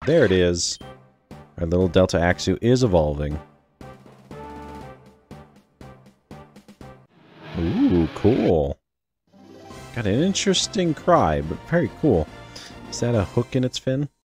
There it is. Our little Delta Axu is evolving. Ooh, cool. Got an interesting cry, but very cool. Is that a hook in its fin?